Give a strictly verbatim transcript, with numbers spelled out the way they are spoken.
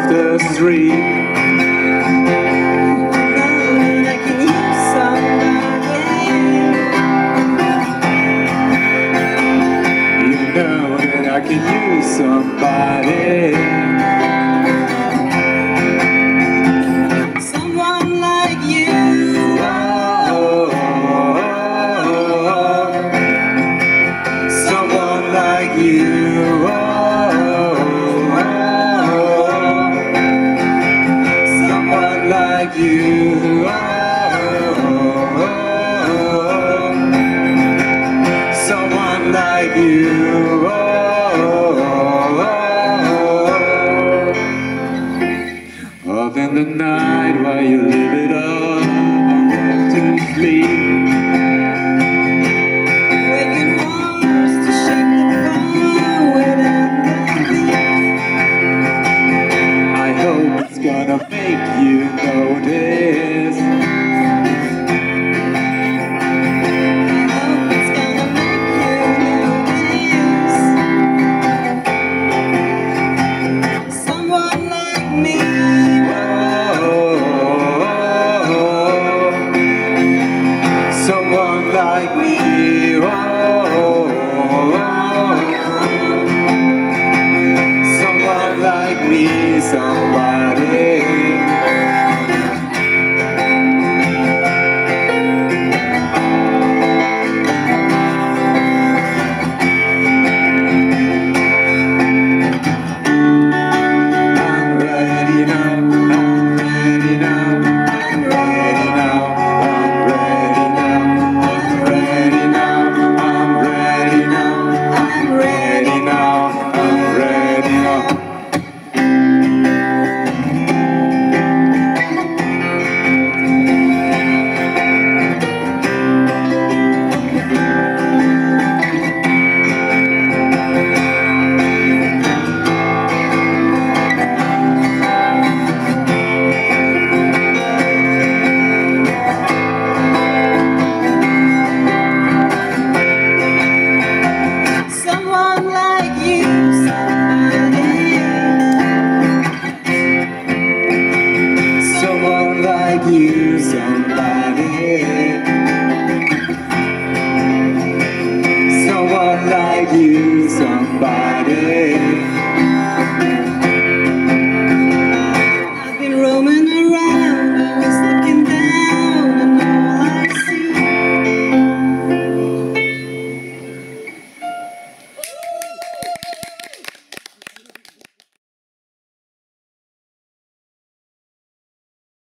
off the street. I can use somebody, someone like you. Oh, oh, oh. Someone like you. Oh, oh, oh. Someone like you. Oh, oh, oh. Someone like you. Oh. Up in the night while you live it up, I'm going to sleep. Waking horse to shake the bone without the beat. I hope it's gonna make you notice. I hope it's gonna make you notice. Someone like me. Someone like me, oh, oh, oh. Someone like me, somebody.